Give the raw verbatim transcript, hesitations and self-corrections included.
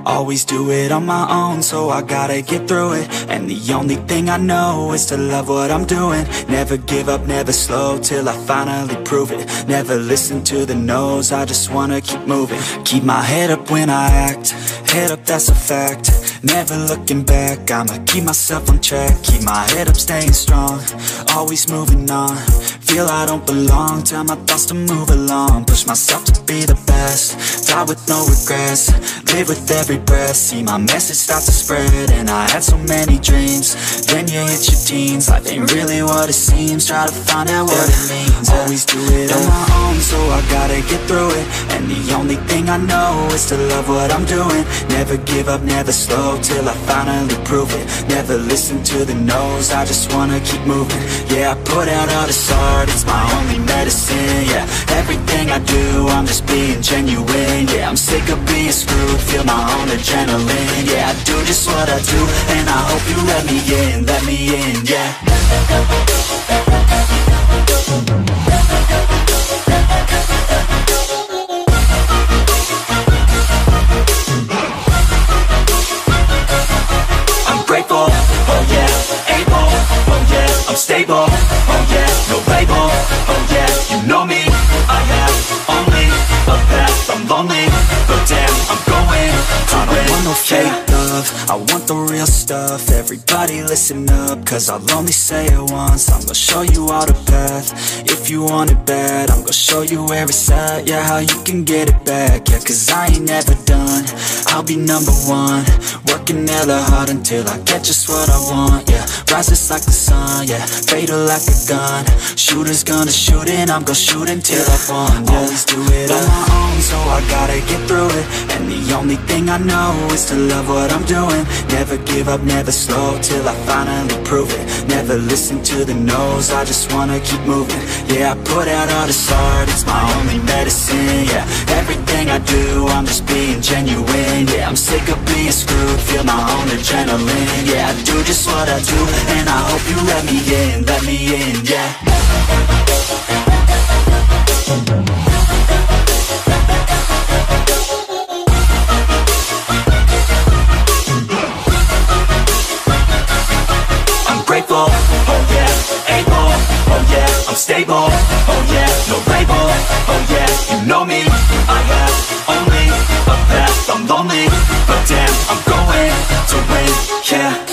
Always do it on my own, so I gotta get through it. And the only thing I know is to love what I'm doing. Never give up, never slow, till I finally prove it. Never listen to the no's, I just wanna keep moving. Keep my head up when I act, head up, that's a fact. Never looking back, I'ma keep myself on track. Keep my head up, staying strong, always moving on. Feel I don't belong, tell my thoughts to move along. Push myself to be the best, die with no regrets. Live with every breath, see my message start to spread. And I had so many dreams, then you hit your teens. Life ain't really what it seems, try to find out what it means. Always do it on my own, so I gotta get through it. And the only thing I know is to love what I'm doing. Never give up, never slow, till I finally prove it. Never listen to the no's, I just wanna keep moving. Yeah, I put out all this art, it's my only medicine. Yeah, everything I do, I'm just being genuine. Yeah, I'm sick of being screwed, feel my own adrenaline. Yeah, I do just what I do, and I hope you let me in, let me in, yeah. Grateful, oh yeah, able, oh yeah, I'm stable, oh yeah, no label, oh yeah, you know me, I have only a path, I'm lonely, but damn, I'm going to I don't want no fake love, I want the real stuff. Everybody listen up, cause I'll only say it once. I'm gonna show you all the path, if you want it bad. I'm gonna show you where it's at, yeah, how you can get it back. Yeah, cause I ain't never done, I'll be number one. Working hella hard until I get just what I want, yeah. Rises like the sun, yeah, fatal like a gun. Shooter's gonna shoot and I'm gonna shoot until I won, yeah. Always do it on my own, so I gotta get through it. And the only thing I know is to love what I'm doing. Never give up, never slow, till I finally prove it. Never listen to the no's, I just wanna keep moving. Yeah, I put out all this art, it's my only medicine. Yeah, everything I do, I'm just being genuine. Yeah, I'm sick of being screwed, feel my own adrenaline. Yeah, I do just what I do, and I hope you let me in, let me in, yeah. Grateful, oh yeah, able, oh yeah, I'm stable, oh yeah, no label, oh yeah, you know me, I have only a path, I'm lonely, but damn, I'm going to win, yeah.